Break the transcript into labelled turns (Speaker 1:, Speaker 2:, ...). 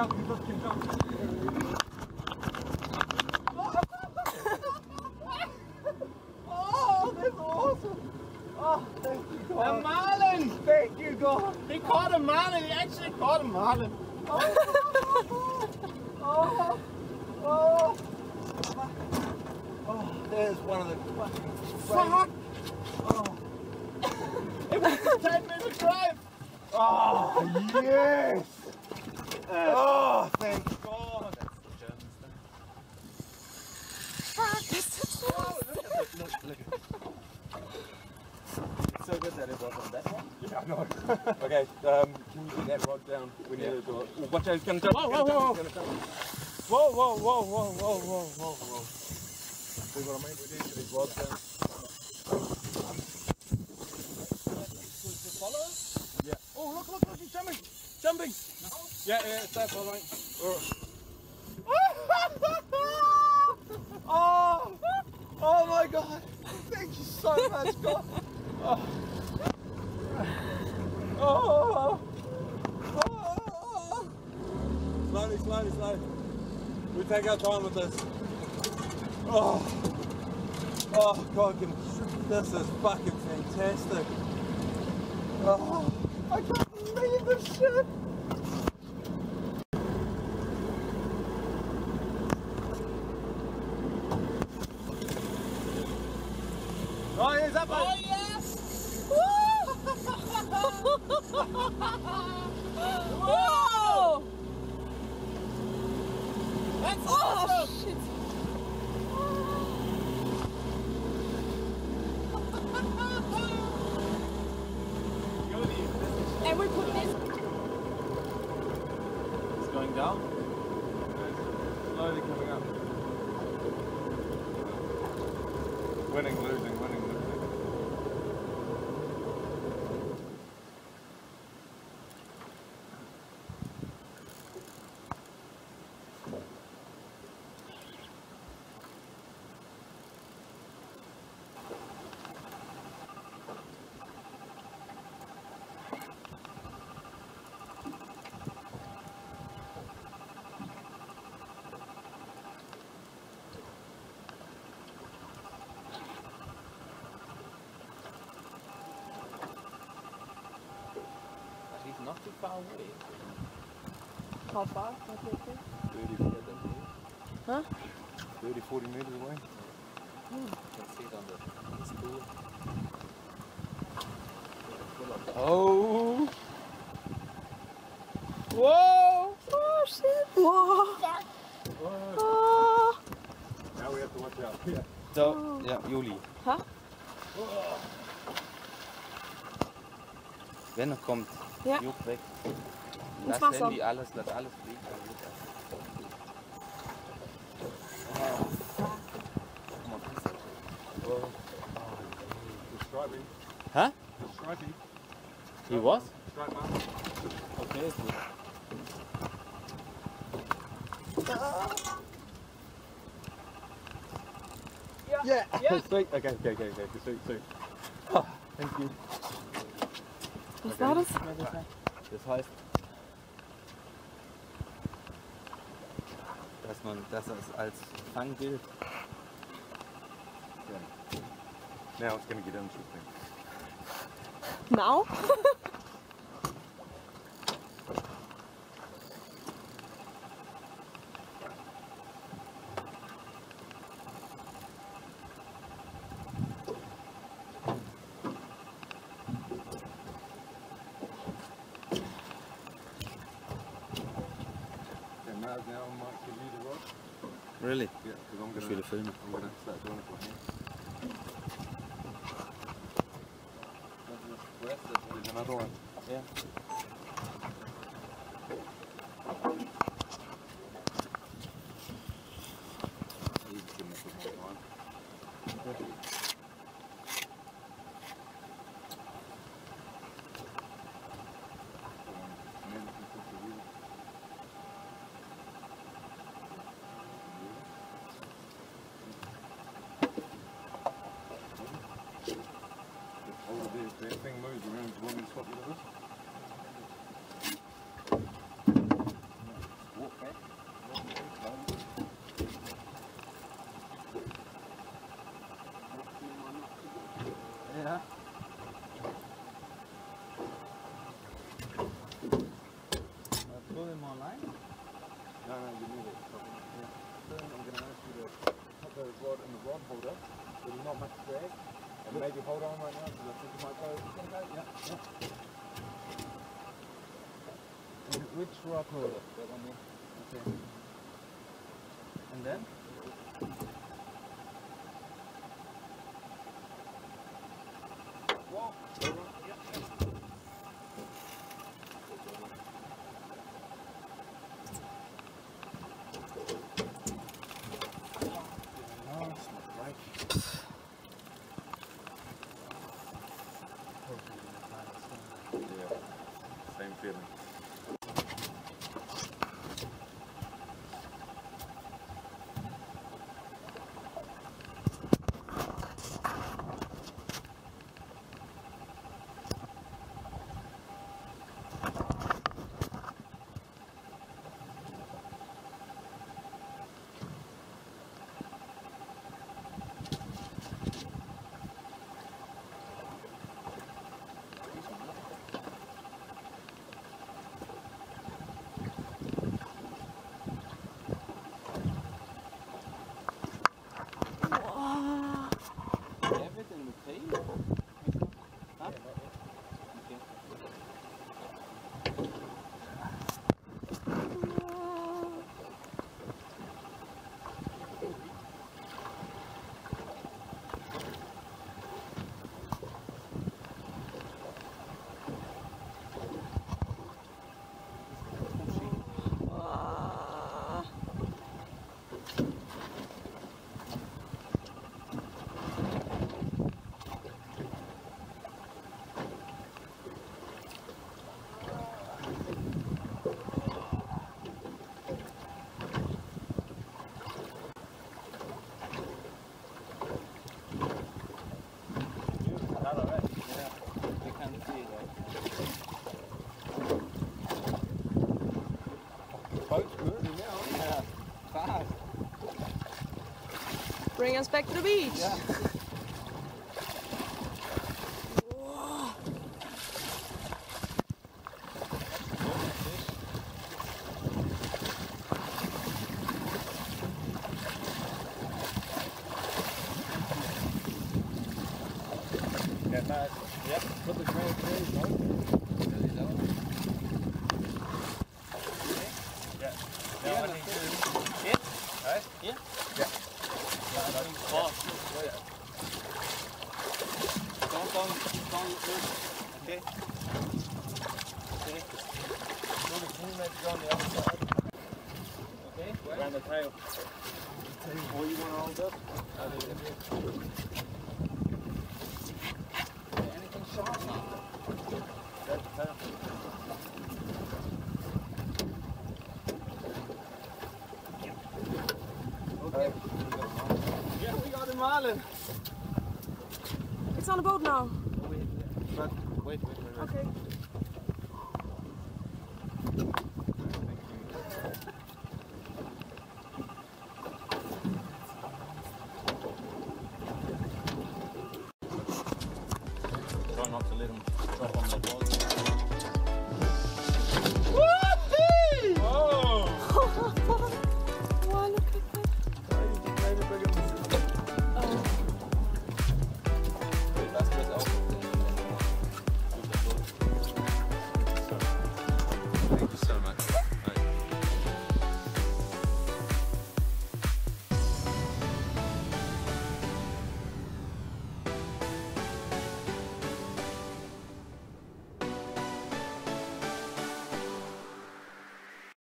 Speaker 1: jump, you both can jump. Oh, that's awesome. Oh, thank you, God. A marlin! Thank you, God. He caught a marlin. He actually caught a marlin. Oh, oh, oh, there's one of the fucking... Fuck! Oh. It was a 10-minute drive. Oh, yes! Oh, thank God. That's the German stuff.
Speaker 2: Fuck, that's so
Speaker 1: Oh, look at it. It's so good that it was on that one. Yeah, I know. Okay, can you put that rod down? We need to do it. Oh, watch out, he's gonna jump. Whoa, whoa, whoa. Whoa, whoa, whoa, whoa, whoa, whoa, whoa, whoa. See what I mean? We need to get these rods down. Follow? Yeah. Oh, look, he's jumping. Jumping. No? Yeah, it's that following. Oh, oh my God. Thank you so much, God. Oh. Oh. Oh. Slowly, slowly, slowly. We take our time with this. Oh. Oh, God, this is fucking fantastic. Oh, I can't believe this shit. Oh, he's up.
Speaker 2: Oh, yes! Whoa! That's awesome! Shit. And we put this.
Speaker 1: It's going down. Slowly coming up. Winning, losing, winning, losing. He's not too far away.
Speaker 2: How far? What do you think?
Speaker 1: 30 meters.
Speaker 2: Huh?
Speaker 1: 30, 40 meters away.
Speaker 2: Hmm.
Speaker 1: You can see it on the school. Oh!
Speaker 2: Whoa! Oh shit! Whoa! Oh.
Speaker 1: Now we have to watch out. Yeah.
Speaker 3: So, ja, Juli.
Speaker 2: Hä?
Speaker 3: Wenn er kommt,
Speaker 2: Ja.
Speaker 3: juck weg.
Speaker 2: Ins
Speaker 3: Lass
Speaker 2: Wasser.
Speaker 3: Handy, alles, lass alles fliegen.
Speaker 1: The striping.
Speaker 3: Huh?
Speaker 1: The striping.
Speaker 3: He was?
Speaker 1: Stripe mark.
Speaker 3: Okay, ist gut.
Speaker 1: Yeah.
Speaker 2: Yeah.
Speaker 1: Sweet. Okay. Sweet. Oh, thank you.
Speaker 2: Was war das?
Speaker 3: Das heißt, dass es als Fang gilt.
Speaker 1: Yeah. Now it's going to get interesting.
Speaker 2: Now?
Speaker 1: Now I might give you the rod.
Speaker 3: Really?
Speaker 1: Yeah, because I'm
Speaker 3: Ich will filmen.
Speaker 1: going to start doing it for him. There's another one.
Speaker 3: Yeah.
Speaker 1: He's giving us a bit more time. The thing moves around. Do you want me to swap you to this?
Speaker 3: online?
Speaker 1: No, you need it. Yeah. Then I'm going to ask you to put the rod in the rod holder. There's not much drag. And maybe hold on right now because I think you might go. Yeah. And which rod holder?
Speaker 3: That one there.
Speaker 1: Okay. And then? Whoa. Yeah, same feeling.
Speaker 3: Everything the tail? Huh? Okay.
Speaker 1: Boat's moving now.
Speaker 3: Yeah, fast.
Speaker 2: Bring us back to the beach.
Speaker 3: Yeah.
Speaker 1: Get back. Yep. Put the drag there, no? Yeah. Now I need to.
Speaker 3: Yeah.
Speaker 1: Right?
Speaker 3: Yeah.
Speaker 1: Yeah.
Speaker 3: Don't move. Okay. Okay.
Speaker 1: Can you maybe go on the other side?
Speaker 3: Okay.
Speaker 1: Around the tail. Or you want to hold up?
Speaker 3: Anything sharp now?
Speaker 1: That's perfect.
Speaker 3: Okay. Yeah, we got the marlin.
Speaker 2: It's on the boat now.
Speaker 3: Wait.
Speaker 2: Okay.